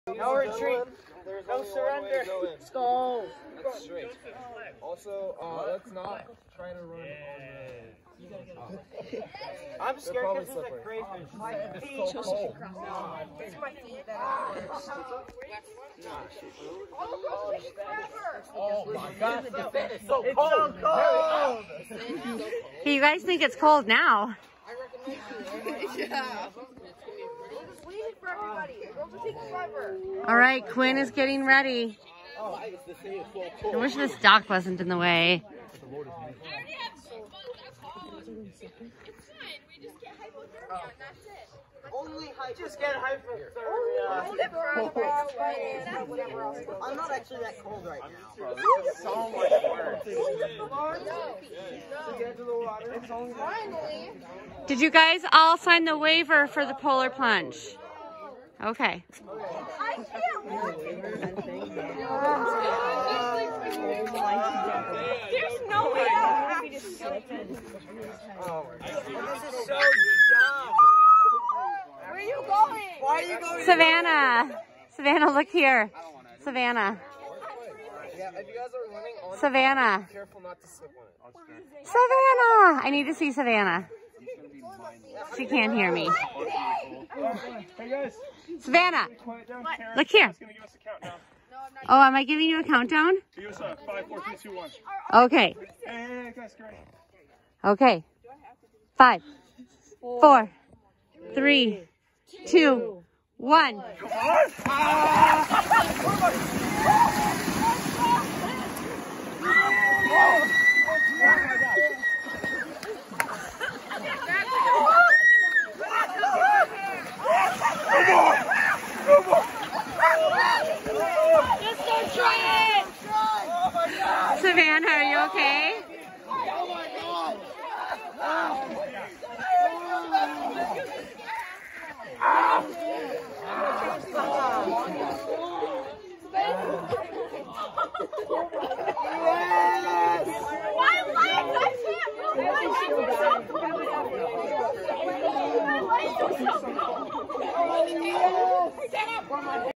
No retreat. No surrender. Let's go. That's straight. Also, let's not try to run on the... I'm scared because there's a crayfish. My feet. It's my feet that are Oh my god, it's so It's cold! so cold! Hey, you guys think it's cold now? yeah. Just wait for everybody. It will take forever. All right, Quinn is getting ready. I wish this dock wasn't in the way. Just get hypothermia. I'm not actually that cold right now. This is so much work. Did you guys all sign the waiver for the polar plunge? Okay. There's no way out. This is so dumb. Where are you going? Why are you going? Savannah. Savannah, look here. Savannah. Yeah, if you guys are running on Savannah. be careful not to slip on it. Savannah. I need to see Savannah. She can't hear me. Hey guys, Savannah, quiet down. Karen, look here. Give us a countdown. Oh, am I giving you a countdown? Give us a 5, 4, 3, 2, 1. Okay. Hey guys, great. Okay. 5, 4, 3, 2, 1. Savannah, are you okay? Oh my god! My legs, I can't move.